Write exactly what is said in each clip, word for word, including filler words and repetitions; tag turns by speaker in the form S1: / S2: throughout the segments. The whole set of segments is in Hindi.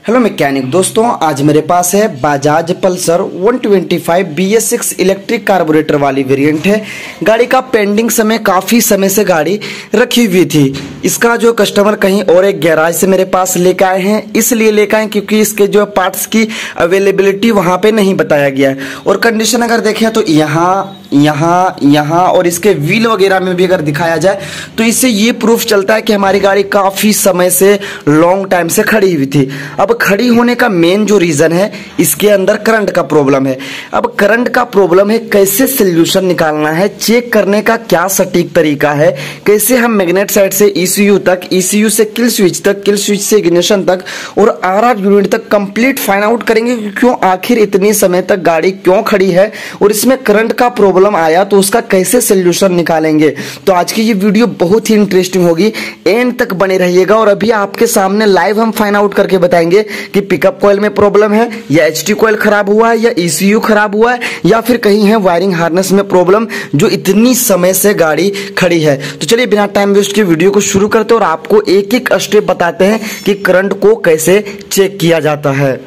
S1: हेलो मैकेनिक दोस्तों, आज मेरे पास है Bajaj Pulsar one twenty five B S six electric carburettor वाली वेरिएंट है। गाड़ी का पेंडिंग समय काफ़ी समय से गाड़ी रखी हुई थी। इसका जो कस्टमर कहीं और एक गैराज से मेरे पास लेकर आए हैं, इसलिए लेकर आए क्योंकि इसके जो पार्ट्स की अवेलेबिलिटी वहाँ पे नहीं बताया गया है। और कंडीशन अगर देखें तो यहाँ यहाँ यहाँ और इसके व्हील वगैरह में भी अगर दिखाया जाए तो इससे ये प्रूफ चलता है कि हमारी गाड़ी काफ़ी समय से लॉन्ग टाइम से खड़ी हुई थी। अब खड़ी होने का मेन जो रीज़न है, इसके अंदर करंट का प्रॉब्लम है। अब करंट का प्रॉब्लम है, कैसे सोल्यूशन निकालना है, चेक करने का क्या सटीक तरीका है, कैसे हम मैग्नेट साइड से ईसीयू तक, ईसीयू से किल स्विच तक, किल स्विच से इग्निशन तक और आरआर यूनिट तक कंप्लीट फाइंड आउट करेंगे कि क्यों आखिर इतनी समय तक गाड़ी क्यों खड़ी है और इसमें करंट का प्रॉब्लम आया तो उसका कैसे सोल्यूशन निकालेंगे। तो आज की ये वीडियो बहुत ही इंटरेस्टिंग होगी, एंड तक बने रहिएगा। और अभी आपके सामने लाइव हम फाइंड आउट करके बताएंगे कि पिकअप कॉइल में प्रॉब्लम है या एचटी कॉइल खराब हुआ है या ईसीयू खराब हुआ है या फिर कहीं है वायरिंग हार्नेस में प्रॉब्लम जो इतनी समय से गाड़ी खड़ी है। तो चलिए बिना टाइम वेस्ट के वीडियो को शुरू करते हैं और आपको एक एक स्टेप बताते हैं कि करंट को कैसे चेक किया जाता है।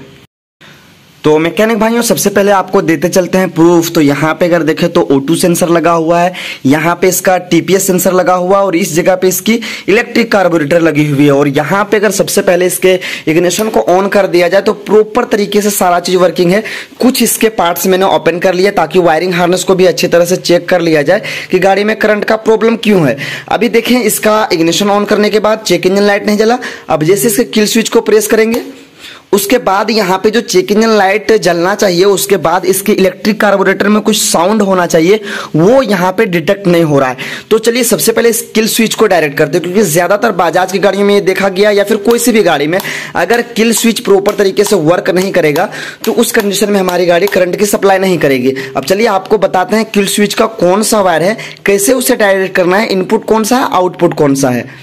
S1: तो मैकेनिक भाइयों, सबसे पहले आपको देते चलते हैं प्रूफ। तो यहाँ पे अगर देखें तो ओ टू सेंसर लगा हुआ है, यहाँ पे इसका टीपीएस सेंसर लगा हुआ है और इस जगह पे इसकी इलेक्ट्रिक कार्बोरेटर लगी हुई है। और यहाँ पे अगर सबसे पहले इसके इग्निशन को ऑन कर दिया जाए तो प्रॉपर तरीके से सारा चीज वर्किंग है। कुछ इसके पार्ट्स मैंने ओपन कर लिया ताकि वायरिंग हार्नेस को भी अच्छी तरह से चेक कर लिया जाए कि गाड़ी में करंट का प्रॉब्लम क्यों है। अभी देखें, इसका इग्निशन ऑन करने के बाद चेक इंजन लाइट नहीं जला। अब जैसे इसके किल स्विच को प्रेस करेंगे उसके बाद यहाँ पे जो चेक इंजन लाइट जलना चाहिए, उसके बाद इसके इलेक्ट्रिक कार्बोरेटर में कुछ साउंड होना चाहिए, वो यहाँ पे डिटेक्ट नहीं हो रहा है। तो चलिए सबसे पहले इस किल स्विच को डायरेक्ट करते हैं, क्योंकि ज्यादातर बजाज की गाड़ियों में ये देखा गया या फिर कोई सी भी गाड़ी में अगर किल स्विच प्रॉपर तरीके से वर्क नहीं करेगा तो उस कंडीशन में हमारी गाड़ी करंट की सप्लाई नहीं करेगी। अब चलिए आपको बताते हैं किल स्विच का कौन सा वायर है, कैसे उसे डायरेक्ट करना है, इनपुट कौन सा है, आउटपुट कौन सा है।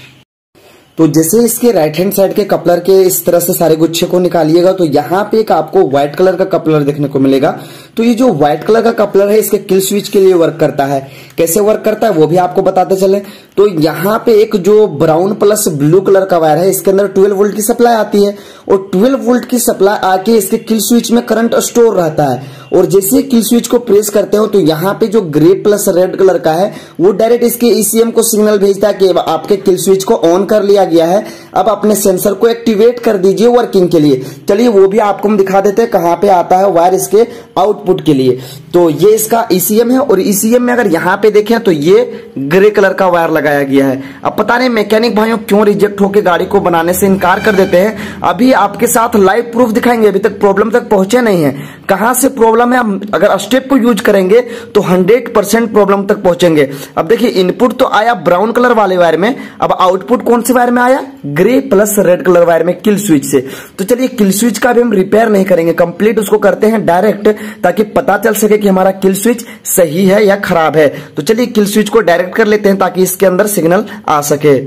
S1: तो जैसे इसके राइट हैंड साइड के कपलर के इस तरह से सारे गुच्छे को निकालिएगा तो यहाँ पे एक आपको व्हाइट कलर का कपलर देखने को मिलेगा। तो ये जो व्हाइट कलर का कपलर है इसके किल स्विच के लिए वर्क करता है। कैसे वर्क करता है वो भी आपको बताते चले। तो यहाँ पे एक जो ब्राउन प्लस ब्लू कलर का वायर है, इसके अंदर ट्वेल्व वोल्ट की सप्लाई आती है और ट्वेल्व वोल्ट की सप्लाई आके इसके किल स्विच में करंट स्टोर रहता है। और जैसे किल स्विच को प्रेस करते हो तो यहाँ पे जो ग्रे प्लस रेड कलर का है वो डायरेक्ट इसके ईसीएम को सिग्नल भेजता है कि आपके किल स्विच को ऑन कर लिया गया है, अब अपने सेंसर को एक्टिवेट कर दीजिए वर्किंग के लिए। चलिए वो भी आपको हम दिखा देते हैं कहाँ पे आता है वायर इसके आउटपुट के लिए। तो ये इसका ईसीएम है और ईसीएम में अगर यहाँ पे देखें तो ये ग्रे कलर का वायर लगाया गया है। अब पता नहीं मैकेनिक भाइयों क्यों रिजेक्ट होकर गाड़ी को बनाने से इनकार कर देते हैं। अभी आपके साथ लाइव प्रूफ दिखाएंगे, अभी तक प्रॉब्लम तक पहुंचे नहीं है, कहां से प्रॉब्लम है। हम अगर स्टेप को यूज करेंगे तो हंड्रेड परसेंट प्रॉब्लम तक पहुंचेंगे। अब देखिए, इनपुट तो आया ब्राउन कलर वाले वायर में, अब आउटपुट कौन से वायर में आया, grey plus red colour wire में किल स्विच से। तो चलिए किल स्विच का भी हम रिपेयर नहीं करेंगे, कंप्लीट उसको करते हैं डायरेक्ट, ताकि पता चल सके कि हमारा किल स्विच सही है या खराब है। तो चलिए किल स्विच को डायरेक्ट कर लेते हैं ताकि इसके अंदर सिग्नल आ सके।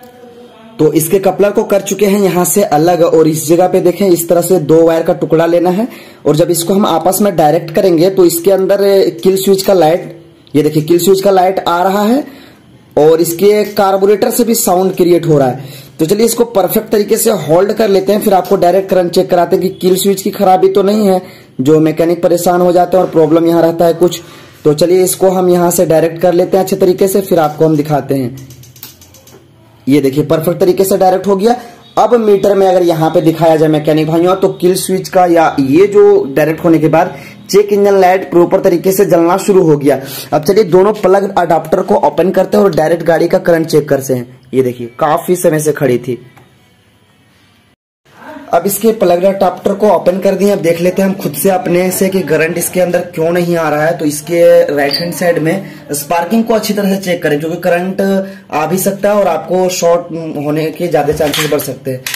S1: तो इसके कपलर को कर चुके हैं यहां से अलग और इस जगह पे देखें इस तरह से दो वायर का टुकड़ा लेना है और जब इसको हम आपस में डायरेक्ट करेंगे तो इसके अंदर किल स्विच का लाइट, ये देखिए किल स्विच का लाइट आ रहा है और इसके कार्बोरेटर से भी साउंड क्रिएट हो रहा है। तो चलिए इसको परफेक्ट तरीके से होल्ड कर लेते हैं, फिर आपको डायरेक्ट करंट चेक कराते हैं कि किल स्विच की खराबी तो नहीं है, जो मैकेनिक परेशान हो जाते हैं और प्रॉब्लम यहाँ रहता है कुछ। तो चलिए इसको हम यहाँ से डायरेक्ट कर लेते हैं अच्छे तरीके से, फिर आपको हम दिखाते हैं। ये देखिए परफेक्ट तरीके से डायरेक्ट हो गया। अब मीटर में अगर यहाँ पे दिखाया जाए मैकेनिक भाइयों तो किल स्विच का या ये जो डायरेक्ट होने के बाद चेक इंजन लाइट प्रॉपर तरीके से जलना शुरू हो गया। अब चलिए दोनों प्लग अडाप्टर को ओपन करते हैं और डायरेक्ट गाड़ी का करंट चेक करते हैं। ये देखिए काफी समय से खड़ी थी। अब इसके प्लग अडाप्टर को ओपन कर दिए। अब देख लेते हैं हम खुद से अपने से कि करंट इसके अंदर क्यों नहीं आ रहा है। तो इसके राइट हैंड साइड में स्पार्किंग को अच्छी तरह से चेक करें, क्योंकि करंट आ भी सकता है और आपको शॉर्ट होने के ज्यादा चांसेस बढ़ सकते हैं।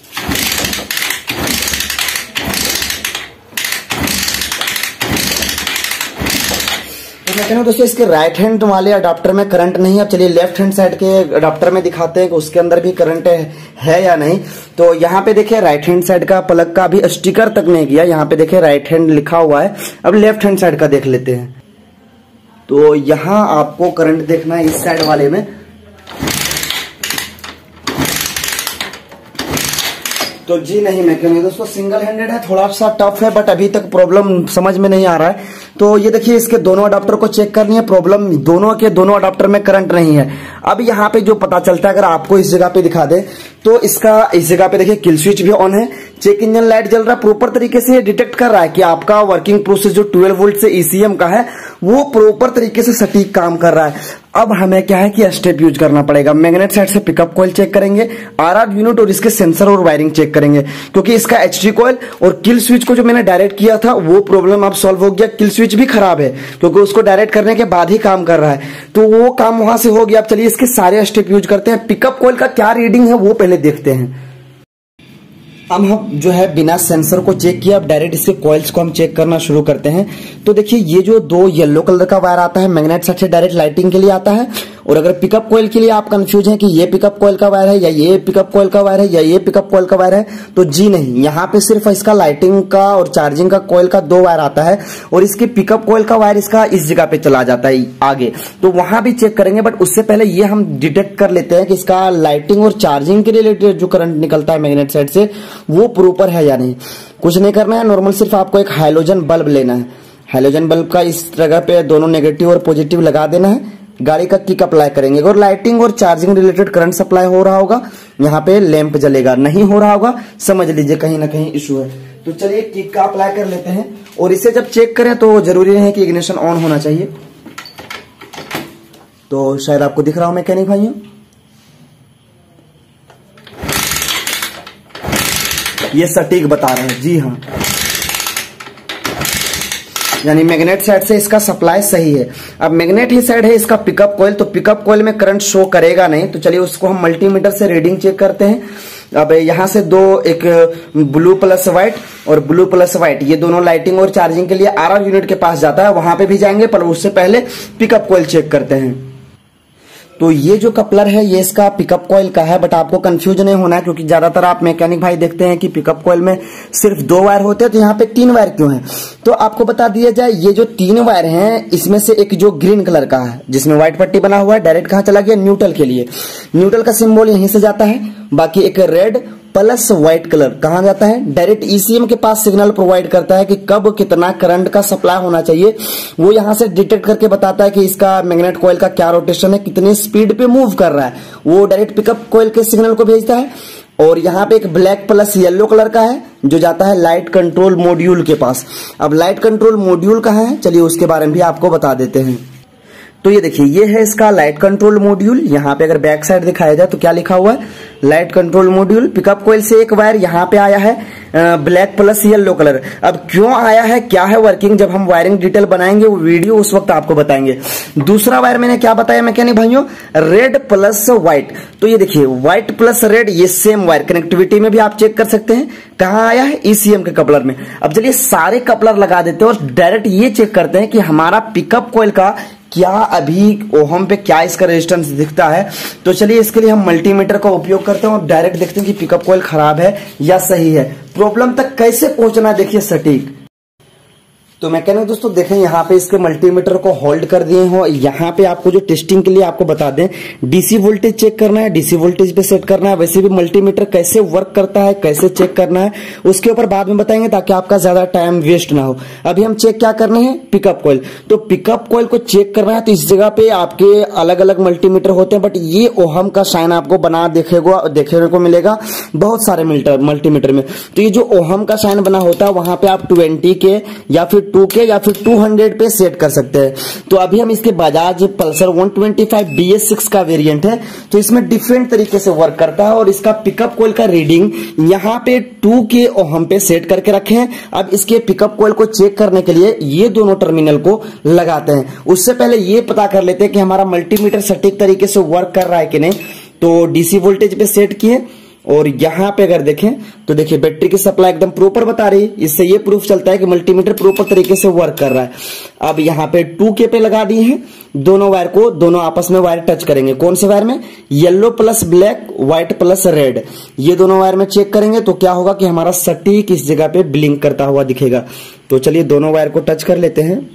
S1: कहना दोस्तों इसके राइट हैंड वाले अडाप्टर में करंट नहीं है। अब चलिए लेफ्ट हैंड साइड के अडाप्टर में दिखाते हैं कि उसके अंदर भी करंट है, है या नहीं। तो यहाँ पे देखिए राइट हैंड साइड का प्लग का भी स्टिकर तक नहीं गया, यहाँ पे देखिए राइट हैंड लिखा हुआ है। अब लेफ्ट हैंड साइड का देख लेते हैं। तो यहाँ आपको करंट देखना है इस साइड वाले में। तो जी नहीं मैकेनिक दोस्तों, सिंगल हैंडेड है, थोड़ा सा टफ है, बट अभी तक प्रॉब्लम समझ में नहीं आ रहा है। तो ये देखिए, इसके दोनों अडाप्टर को चेक करनी है, प्रॉब्लम दोनों के दोनों अडाप्टर में करंट नहीं है। अब यहाँ पे जो पता चलता है, अगर आपको इस जगह पे दिखा दे तो इसका इस जगह पे देखिए किल स्विच भी ऑन है, चेक इंजन लाइट जल रहा है, प्रॉपर तरीके से डिटेक्ट कर रहा है कि आपका वर्किंग प्रोसेस जो ट्वेल्व वोल्ट से ईसीएम का है वो प्रॉपर तरीके से सटीक काम कर रहा है। अब हमें क्या है कि स्टेप यूज करना पड़ेगा। मैग्नेट साइड से पिकअप कॉइल चेक करेंगे, आरआर यूनिट और इसके सेंसर और वायरिंग चेक करेंगे, क्योंकि इसका एचटी कॉइल और किल स्विच को जो मैंने डायरेक्ट किया था वो प्रॉब्लम अब सॉल्व हो गया। किल स्विच भी खराब है क्योंकि उसको डायरेक्ट करने के बाद ही काम कर रहा है, तो वो काम वहां से हो गया। अब चलिए इसके सारे स्टेप यूज करते हैं। पिकअप कॉइल का क्या रीडिंग है वो पहले देखते हैं। अब हम जो है बिना सेंसर को चेक किया, अब डायरेक्ट इसके कॉइल्स को हम चेक करना शुरू करते हैं। तो देखिए, ये जो दो येलो कलर का वायर आता है मैग्नेट साइड से डायरेक्ट लाइटिंग के लिए आता है, और अगर पिकअप कॉइल के लिए आप कंफ्यूज हैं कि ये पिकअप कॉइल का वायर है या ये पिकअप कॉइल का वायर है या ये पिकअप कॉइल का वायर है, तो जी नहीं, यहाँ पे सिर्फ इसका लाइटिंग का और चार्जिंग का कॉइल का दो वायर आता है, और इसके पिकअप कॉइल का वायर इसका इस जगह पे चला जाता है आगे, तो वहां भी चेक करेंगे। बट उससे पहले ये हम डिटेक्ट कर लेते हैं कि इसका लाइटिंग और चार्जिंग के रिलेटेड जो करंट निकलता है मैग्नेट साइड से वो प्रॉपर है या नहीं। कुछ नहीं करना है, नॉर्मल सिर्फ आपको एक हाइलोजन बल्ब लेना है। हाइलोजन बल्ब का इस जगह पे दोनों नेगेटिव और पॉजिटिव लगा देना है, गाड़ी का किक अप्लाई करेंगे, और लाइटिंग और चार्जिंग रिलेटेड करंट सप्लाई हो रहा होगा, यहाँ पे लैंप जलेगा, नहीं हो रहा होगा समझ लीजिए कहीं ना कहीं इशू है। तो चलिए किक का अप्लाई कर लेते हैं, और इसे जब चेक करें तो जरूरी नहीं है कि इग्निशन ऑन होना चाहिए। तो शायद आपको दिख रहा हो मैकेनिक भाइयों, ये सटीक बता रहे हैं, जी हाँ, यानी मैग्नेट साइड से इसका सप्लाई सही है। अब मैग्नेट ही साइड है इसका पिकअप कॉइल, तो पिकअप कॉइल में करंट शो करेगा नहीं। तो चलिए उसको हम मल्टीमीटर से रीडिंग चेक करते हैं। अब यहां से दो, एक ब्लू प्लस व्हाइट और ब्लू प्लस व्हाइट, ये दोनों लाइटिंग और चार्जिंग के लिए आरआर यूनिट के पास जाता है, वहां पे भी जाएंगे, पर उससे पहले पिकअप कॉइल चेक करते हैं। तो ये जो कपलर है ये इसका पिकअप कॉइल का है, बट आपको कंफ्यूज नहीं होना है, क्योंकि ज्यादातर आप मैकेनिक भाई देखते हैं कि पिकअप कॉइल में सिर्फ दो वायर होते हैं, तो यहाँ पे तीन वायर क्यों है। तो आपको बता दिया जाए, ये जो तीन वायर हैं इसमें से एक जो ग्रीन कलर का है जिसमें व्हाइट पट्टी बना हुआ है, डायरेक्ट कहाँ चला गया, न्यूट्रल के लिए। न्यूट्रल का सिंबल यहीं से जाता है। बाकी एक रेड प्लस व्हाइट कलर कहां जाता है, डायरेक्ट ईसीएम के पास सिग्नल प्रोवाइड करता है कि कब कितना करंट का सप्लाई होना चाहिए, वो यहां से डिटेक्ट करके बताता है कि इसका मैग्नेट कॉइल का क्या रोटेशन है, कितनी स्पीड पे मूव कर रहा है, वो डायरेक्ट पिकअप कॉइल के सिग्नल को भेजता है। और यहाँ पे एक ब्लैक प्लस येलो कलर का है जो जाता है लाइट कंट्रोल मॉड्यूल के पास। अब लाइट कंट्रोल मॉड्यूल कहाँ है, चलिए उसके बारे में भी आपको बता देते हैं। तो ये देखिए, ये है इसका लाइट कंट्रोल मॉड्यूल। यहाँ पे अगर बैक साइड दिखाया जाए तो क्या लिखा हुआ है, light control module. Pickup coil से एक वायर यहाँ पे आया है ब्लैक प्लस येलो कलर। अब क्यों आया है, क्या है वर्किंग, जब हम वायरिंग डिटेल बनाएंगे वो वीडियो उस वक्त आपको बताएंगे। दूसरा वायर मैंने क्या बताया मैकेनिक भाइयों, रेड प्लस व्हाइट। तो ये देखिए, व्हाइट प्लस रेड, ये सेम वायर कनेक्टिविटी में भी आप चेक कर सकते हैं। कहाँ आया है, ईसीएम के कपलर में। अब चलिए सारे कपलर लगा देते हैं और डायरेक्ट ये चेक करते हैं कि हमारा पिकअप कॉइल का क्या अभी ओहम पे क्या इसका रेजिस्टेंस दिखता है। तो चलिए इसके लिए हम मल्टीमीटर का उपयोग करते हैं और डायरेक्ट देखते हैं कि पिकअप कॉइल खराब है या सही है। प्रॉब्लम तक कैसे पहुंचना देखिए सटीक। तो मैकेनिक दोस्तों देखें, यहाँ पे इसके मल्टीमीटर को होल्ड कर दिए हो। यहाँ पे आपको जो टेस्टिंग के लिए आपको बता दें, डीसी वोल्टेज चेक करना है, डीसी वोल्टेज पे सेट करना है। वैसे भी मल्टीमीटर कैसे वर्क करता है, कैसे चेक करना है, उसके ऊपर बाद में बताएंगे ताकि आपका ज्यादा टाइम वेस्ट ना हो। अभी हम चेक क्या करने हैं, पिकअप कॉइल। तो पिकअप कॉइल को चेक करना है तो इस जगह पे आपके अलग अलग मल्टीमीटर होते हैं, बट ये ओहम का साइन आपको बना देखेगा देखने को मिलेगा बहुत सारे मीटर मल्टीमीटर में। तो ये जो ओहम का साइन बना होता है वहां पे आप ट्वेंटी के या फिर टू के या फिर टू हंड्रेड पे सेट कर सकते हैं। तो अभी हम इसके Bajaj Pulsar one twenty five B S six का वेरिएंट है, तो इसमें डिफरेंट तरीके से वर्क करता है। और इसका पिकअप कॉइल का रीडिंग यहाँ पे टू के ओहम पे सेट करके रखे हैं। अब इसके पिकअप कॉइल को चेक करने के लिए ये दोनों टर्मिनल को लगाते हैं। उससे पहले ये पता कर लेते हैं कि हमारा मल्टीमीटर सटीक तरीके से वर्क कर रहा है कि नहीं। तो डीसी वोल्टेज पे सेट किए और यहाँ पे अगर देखें तो देखिए बैटरी की सप्लाई एकदम प्रॉपर बता रही है। इससे ये प्रूफ चलता है कि मल्टीमीटर प्रॉपर तरीके से वर्क कर रहा है। अब यहाँ पे टू के पे लगा दिए हैं दोनों वायर को, दोनों आपस में वायर टच करेंगे। कौन से वायर में, yellow plus black, white plus red, ये दोनों वायर में चेक करेंगे तो क्या होगा कि हमारा सटीक इस जगह पे ब्लिंक करता हुआ दिखेगा। तो चलिए दोनों वायर को टच कर लेते हैं।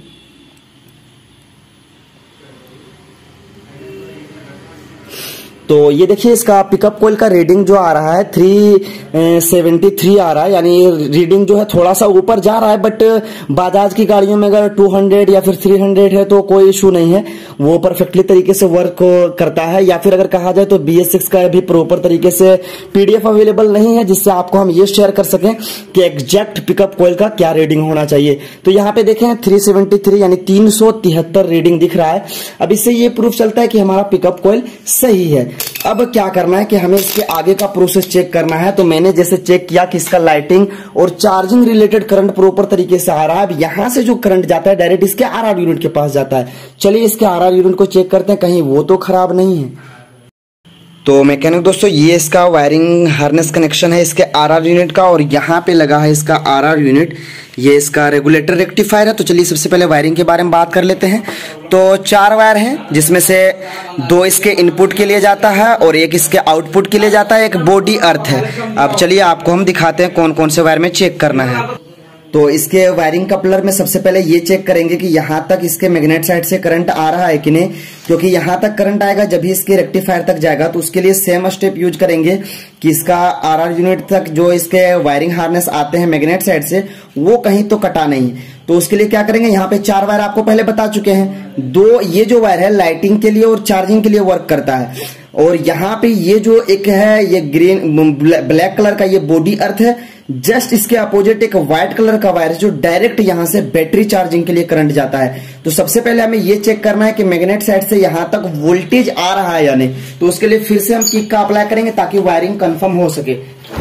S1: तो ये देखिए इसका पिकअप कॉइल का रीडिंग जो आ रहा है थ्री सेवेंटी थ्री आ रहा है, यानी रीडिंग जो है थोड़ा सा ऊपर जा रहा है, बट बजाज की गाड़ियों में अगर टू हंड्रेड या फिर थ्री हंड्रेड है तो कोई इशू नहीं है, वो परफेक्टली तरीके से वर्क करता है। या फिर अगर कहा जाए तो बी एस सिक्स का भी प्रॉपर तरीके से पीडीएफ अवेलेबल नहीं है जिससे आपको हम ये शेयर कर सकें कि एग्जैक्ट पिकअप कॉइल का क्या रीडिंग होना चाहिए। तो यहाँ पे देखें थ्री सेवेंटी थ्री यानी तीन सौ तिहत्तर रीडिंग दिख रहा है। अब इससे ये प्रूफ चलता है कि हमारा पिकअप कॉइल सही है। अब क्या करना है कि हमें इसके आगे का प्रोसेस चेक करना है। तो मैंने जैसे चेक किया कि इसका लाइटिंग और चार्जिंग रिलेटेड करंट प्रॉपर तरीके से आ रहा है। अब यहां से जो करंट जाता है डायरेक्ट इसके आरआर यूनिट के पास जाता है। चलिए इसके आरआर यूनिट को चेक करते हैं, कहीं वो तो खराब नहीं है। तो मैकेनिक दोस्तों ये इसका वायरिंग हार्नेस कनेक्शन है इसके आरआर यूनिट का, और यहाँ पे लगा है इसका आरआर यूनिट, ये इसका रेगुलेटर रेक्टिफायर है। तो चलिए सबसे पहले वायरिंग के बारे में बात कर लेते हैं। तो चार वायर हैं जिसमें से दो इसके इनपुट के लिए जाता है और एक इसके आउटपुट के लिए जाता है, एक बॉडी अर्थ है। अब चलिए आपको हम दिखाते हैं कौन कौन से वायर में चेक करना है। तो इसके वायरिंग कपलर में सबसे पहले ये चेक करेंगे कि यहां तक इसके मैग्नेट साइड से करंट आ रहा है कि नहीं, क्योंकि यहां तक करंट आएगा जब भी इसके रेक्टिफायर तक जाएगा। तो उसके लिए सेम स्टेप यूज करेंगे कि इसका आरआर यूनिट तक जो इसके वायरिंग हार्नेस आते हैं मैग्नेट साइड से वो कहीं तो कटा नहीं। तो उसके लिए क्या करेंगे, यहाँ पे चार वायर आपको पहले बता चुके हैं, दो ये जो वायर है लाइटिंग के लिए और चार्जिंग के लिए वर्क करता है, और यहाँ पे ये जो एक है ये ग्रीन ब्लैक कलर का ये बॉडी अर्थ है। जस्ट इसके अपोजिट एक व्हाइट कलर का वायर है जो डायरेक्ट यहां से बैटरी चार्जिंग के लिए करंट जाता है। तो सबसे पहले हमें ये चेक करना है कि मैग्नेट साइड से यहां तक वोल्टेज आ रहा है या नहीं। तो उसके लिए फिर से हम किक का अप्लाई करेंगे ताकि वायरिंग कंफर्म हो सके।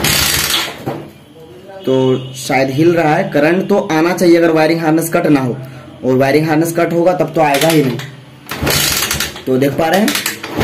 S1: तो शायद हिल रहा है, करंट तो आना चाहिए अगर वायरिंग हार्नेस कट ना हो, और वायरिंग हार्नेस कट होगा तब तो आएगा ही नहीं। तो देख पा रहे हैं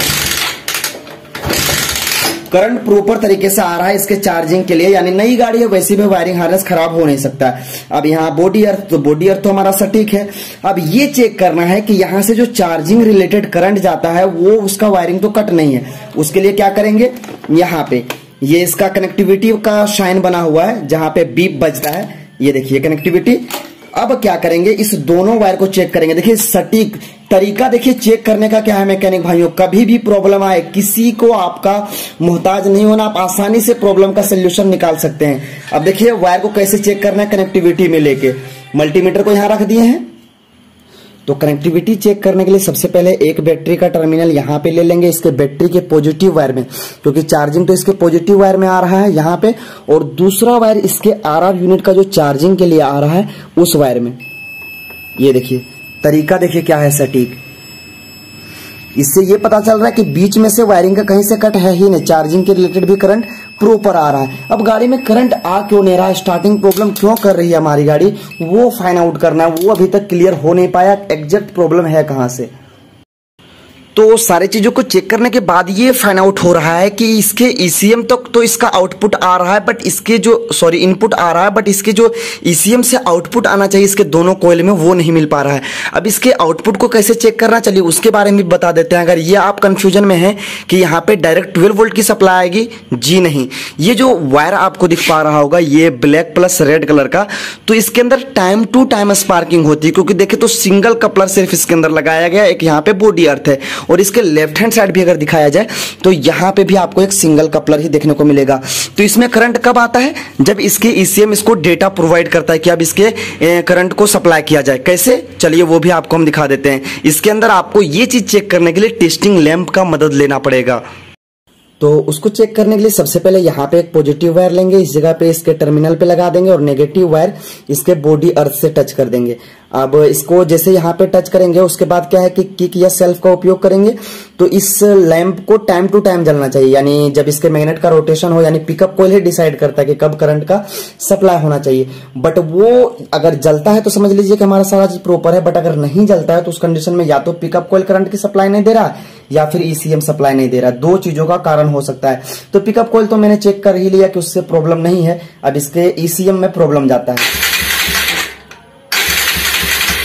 S1: करंट प्रॉपर तरीके से आ रहा है इसके चार्जिंग के लिए, यानी नई गाड़ी है वैसे में वायरिंग हार्नेस खराब हो नहीं सकता। अब यहाँ बॉडी अर्थ, तो बॉडी अर्थ तो हमारा सटीक है। अब ये चेक करना है कि यहाँ से जो चार्जिंग रिलेटेड करंट जाता है वो उसका वायरिंग तो कट नहीं है। उसके लिए क्या करेंगे, यहाँ पे ये इसका कनेक्टिविटी का शाइन बना हुआ है जहां पे बीप बजता है, ये देखिए कनेक्टिविटी। अब क्या करेंगे, इस दोनों वायर को चेक करेंगे। देखिए सटीक तरीका देखिए चेक करने का क्या है मैकेनिक भाइयों, कभी भी प्रॉब्लम आए किसी को आपका मोहताज नहीं होना, आप आसानी से प्रॉब्लम का सोल्यूशन निकाल सकते हैं। अब देखिए वायर को कैसे चेक करना है, कनेक्टिविटी में लेके मल्टीमीटर को यहां रख दिए हैं। तो कनेक्टिविटी चेक करने के लिए सबसे पहले एक बैटरी का टर्मिनल यहाँ पे ले लेंगे इसके बैटरी के पॉजिटिव वायर में, क्योंकि चार्जिंग तो इसके पॉजिटिव वायर में आ रहा है यहाँ पे, और दूसरा वायर इसके आरआर यूनिट का जो चार्जिंग के लिए आ रहा है उस वायर में। ये देखिए तरीका देखिए क्या है सटीक। इससे ये पता चल रहा है कि बीच में से वायरिंग का कहीं से कट है ही नहीं, चार्जिंग के रिलेटेड भी करंट प्रॉपर आ रहा है। अब गाड़ी में करंट आ क्यों नहीं रहा है, स्टार्टिंग प्रॉब्लम क्यों कर रही है हमारी गाड़ी, वो फाइंड आउट करना है। वो अभी तक क्लियर हो नहीं पाया एग्जैक्ट प्रॉब्लम है कहां से। तो सारी चीजों को चेक करने के बाद ये फाइंड आउट हो रहा है कि इसके ईसीएम तक तो, तो इसका आउटपुट आ रहा है, बट इसके जो सॉरी इनपुट आ रहा है, बट इसके जो ईसीएम से आउटपुट आना चाहिए इसके दोनों कॉइल में वो नहीं मिल पा रहा है। अब इसके आउटपुट को कैसे चेक करना, चलिए उसके बारे में भी बता देते हैं। अगर ये आप कंफ्यूजन में है कि यहाँ पे डायरेक्ट ट्वेल्व वोल्ट की सप्लाई आएगी, जी नहीं। ये जो वायर आपको दिख पा रहा होगा ये ब्लैक प्लस रेड कलर का, तो इसके अंदर टाइम टू टाइम स्पार्किंग होती है, क्योंकि देखे तो सिंगल कपलर सिर्फ इसके अंदर लगाया गया, एक यहाँ पे बॉडी अर्थ है, और इसके लेफ्ट हैंड साइड भी अगर दिखाया जाए तो यहां पे भी आपको एक सिंगल कपलर ही देखने को मिलेगा। तो इसमें करंट कब आता है, जब इसके ईसीएम इसको डेटा प्रोवाइड करता है कि अब इसके करंट को सप्लाई किया जाए। कैसे, चलिए वो भी आपको हम दिखा देते हैं। इसके अंदर आपको ये चीज चेक करने के लिए टेस्टिंग लैंप का मदद लेना पड़ेगा। तो उसको चेक करने के लिए सबसे पहले यहाँ पे एक पॉजिटिव वायर लेंगे, इस जगह पे इसके टर्मिनल पे लगा देंगे, और नेगेटिव वायर इसके बॉडी अर्थ से टच कर देंगे। अब इसको जैसे यहाँ पे टच करेंगे उसके बाद क्या है कि किक या सेल्फ का उपयोग करेंगे। तो इस लैंप को टाइम टू टाइम जलना चाहिए, यानी जब इसके मैग्नेट का रोटेशन हो, यानी पिकअप कॉइल ही डिसाइड करता है कि कब करंट का सप्लाई होना चाहिए। बट वो अगर जलता है तो समझ लीजिए कि हमारा सारा चीज प्रॉपर है, बट अगर नहीं जलता है तो उस कंडीशन में या तो पिकअप कॉइल करंट की सप्लाई नहीं दे रहा या फिर ईसीएम सप्लाई नहीं दे रहा, दो चीजों का कारण हो सकता है। तो पिकअप कॉइल तो मैंने चेक कर ही लिया कि उससे प्रॉब्लम नहीं है, अब इसके ईसीएम में प्रॉब्लम जाता है।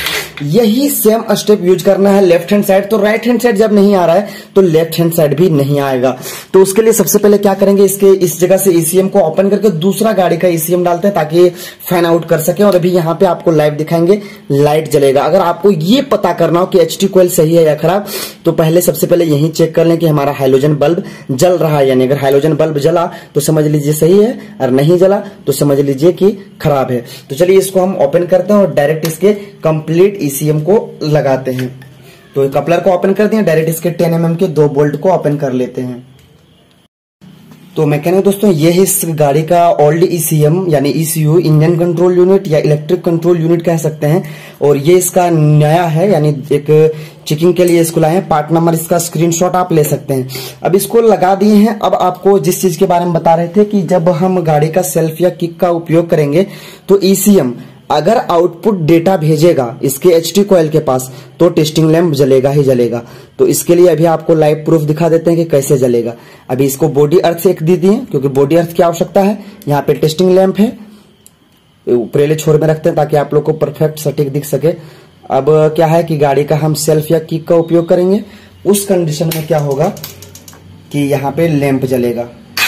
S1: यही सेम स्टेप यूज करना है लेफ्ट हैंड साइड। तो राइट हैंड साइड जब नहीं आ रहा है तो लेफ्ट हैंड साइड भी नहीं आएगा। तो उसके लिए सबसे पहले क्या करेंगे, इसके इस जगह से ईसीएम को ओपन करके दूसरा गाड़ी का ईसीएम डालते हैं ताकि फैन आउट कर सके। और अभी यहाँ पे आपको लाइव दिखाएंगे, लाइट जलेगा। अगर आपको ये पता करना हो कि एचटी कॉइल सही है या खराब, तो पहले सबसे पहले यही चेक कर लें कि हमारा हाइलोजन बल्ब जल रहा है। यानी अगर हाइलोजन बल्ब जला तो समझ लीजिए सही है, और नहीं जला तो समझ लीजिए कि खराब है। तो चलिए इसको हम ओपन करते हैं और डायरेक्ट इसके कंप्लीट ईसीएम को लगाते हैं। तो कपलर को ओपन कर दिया, डायरेक्ट इसके टेन एम एम के दो बोल्ट को ओपन कर लेते हैं। तो मैकेनिक दोस्तों, ये है इस गाड़ी का ओल्ड ईसीएम यानी ईसीयू, इंजन कंट्रोल यूनिट या इलेक्ट्रिक कंट्रोल यूनिट कह सकते हैं। और ये इसका नया है, यानी एक चेकिंग के लिए इसको लाए हैं। पार्ट नंबर इसका स्क्रीनशॉट आप ले सकते हैं। अब इसको लगा दिए हैं। अब आपको जिस चीज के बारे में बता रहे थे कि जब हम गाड़ी का सेल्फ या किक का उपयोग करेंगे तो ईसीएम अगर आउटपुट डेटा भेजेगा इसके एचटी कॉइल के पास तो टेस्टिंग लैंप जलेगा ही जलेगा। तो इसके लिए अभी आपको लाइव प्रूफ दिखा देते हैं कि कैसे जलेगा। अभी इसको बॉडी अर्थ से एक दी दिए क्योंकि बॉडी अर्थ की आवश्यकता है। यहाँ पे टेस्टिंग लैंप है, ऊपरेले छोर में रखते हैं ताकि आप लोग को परफेक्ट सटीक दिख सके। अब क्या है कि गाड़ी का हम सेल्फ या किक का उपयोग करेंगे, उस कंडीशन में क्या होगा कि यहाँ पे लैंप जलेगा।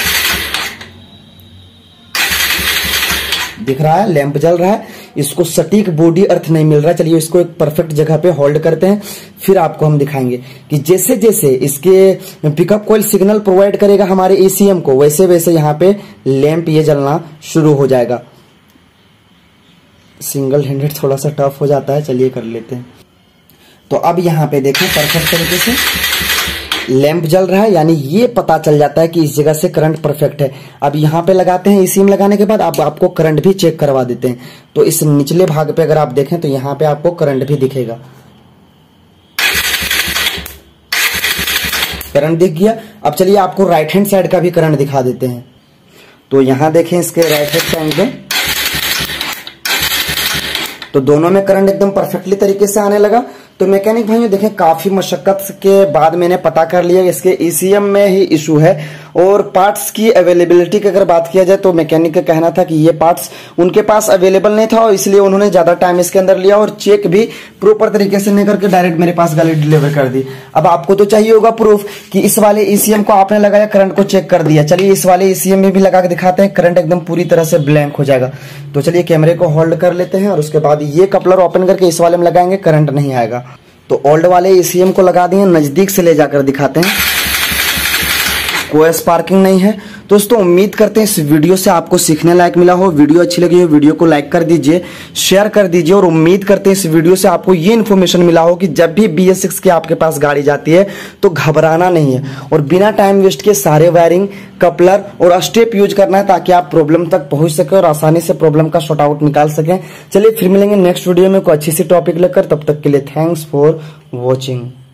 S1: दिख रहा है लैंप जल रहा है। इसको सटीक बॉडी अर्थ नहीं मिल रहा है। चलिए इसको एक परफेक्ट जगह पे होल्ड करते हैं, फिर आपको हम दिखाएंगे कि जैसे जैसे इसके पिकअप कॉइल सिग्नल प्रोवाइड करेगा हमारे ईसीएम को, वैसे वैसे यहाँ पे लैंप ये जलना शुरू हो जाएगा। सिंगल हैंडेड थोड़ा सा टफ हो जाता है, चलिए कर लेते हैं। तो अब यहाँ पे देखें परफेक्ट तरीके से लैंप जल रहा है, यानी ये पता चल जाता है कि इस जगह से करंट परफेक्ट है। अब यहाँ पे लगाते हैं, ईसीएम लगाने के बाद आप आपको करंट भी चेक करवा देते हैं। तो इस निचले भाग पे अगर आप देखें तो यहाँ पे आपको करंट भी दिखेगा। करंट दिख गया। अब चलिए आपको राइट हैंड साइड का भी करंट दिखा देते हैं। तो यहाँ देखें इसके राइट हैंड साइड में, तो दोनों में करंट एकदम परफेक्टली तरीके से आने लगा। तो मैकेनिक भाइयों देखें, काफी मशक्कत के बाद मैंने पता कर लिया इसके ईसीएम में ही इशू है। और पार्ट्स की अवेलेबिलिटी की अगर बात किया जाए तो मैकेनिक का कहना था कि ये पार्ट्स उनके पास अवेलेबल नहीं था और इसलिए उन्होंने ज्यादा टाइम इसके अंदर लिया और चेक भी प्रॉपर तरीके से नहीं करके डायरेक्ट मेरे पास गाड़ी डिलीवर कर दी। अब आपको तो चाहिए होगा प्रूफ कि इस वाले ईसीएम को आपने लगाया, करंट को चेक कर दिया। चलिए इस वाले ईसीएम में भी लगा के दिखाते हैं, करंट एकदम पूरी तरह से ब्लैंक हो जाएगा। तो चलिए कैमरे को होल्ड कर लेते हैं और उसके बाद ये कपलर ओपन करके इस वाले में लगाएंगे, करंट नहीं आएगा। तो ओल्ड वाले ईसीएम को लगा दिए, नजदीक से ले जाकर दिखाते हैं, कोई स्पार्किंग नहीं है। दोस्तों उम्मीद करते हैं इस वीडियो से आपको सीखने लायक मिला हो। वीडियो अच्छी लगी हो वीडियो को लाइक कर दीजिए, शेयर कर दीजिए। और उम्मीद करते हैं इस वीडियो से आपको ये इन्फॉर्मेशन मिला हो कि जब भी बी एस सिक्स की आपके पास गाड़ी जाती है तो घबराना नहीं है और बिना टाइम वेस्ट के सारे वायरिंग, कपलर और स्टेप यूज करना है ताकि आप प्रॉब्लम तक पहुंच सके और आसानी से प्रॉब्लम का शॉर्ट आउट निकाल सकें। चलिए फिर मिलेंगे नेक्स्ट वीडियो में कोई अच्छी सी टॉपिक लेकर, तब तक के लिए थैंक्स फॉर वॉचिंग।